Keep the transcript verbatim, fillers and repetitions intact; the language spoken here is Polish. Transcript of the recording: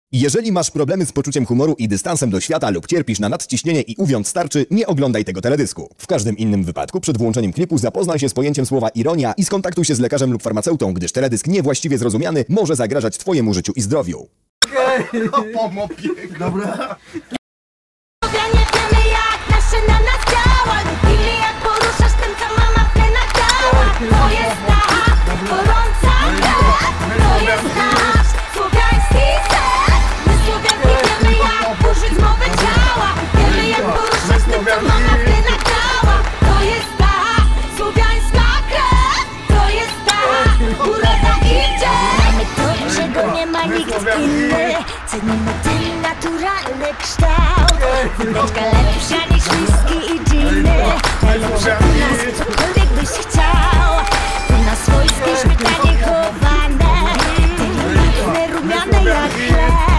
Jeżeli masz problemy z poczuciem humoru i dystansem do świata lub cierpisz na nadciśnienie i uwiąd starczy, nie oglądaj tego teledysku. W każdym innym wypadku przed włączeniem klipu zapoznaj się z pojęciem słowa ironia i skontaktuj się z lekarzem lub farmaceutą, gdyż teledysk niewłaściwie zrozumiany może zagrażać twojemu życiu i zdrowiu. Okej, okay. Dobra. Nie wiemy jak nasze na nas działa, lubimy jak poruszasz tym, co mama w plenach dała. To jest ta gorąca krew, to jest nasz słowiański set. My Słowianki wiemy jak użyć mowy ciała, wiemy jak poruszasz tym, co mama w plenach dała. To jest ta słowiańska krew, to jest ta uroda i dzień. Mamy to, czego nie ma nikt inny, cenimy ten naturalny kształt. Wódeczka lepsza niż whisky i dżiny. Najlepsza u nas, cokolwiek byś chciał. U nas wojskie śmietanie chowane, delikatne, rumiane jak chleb.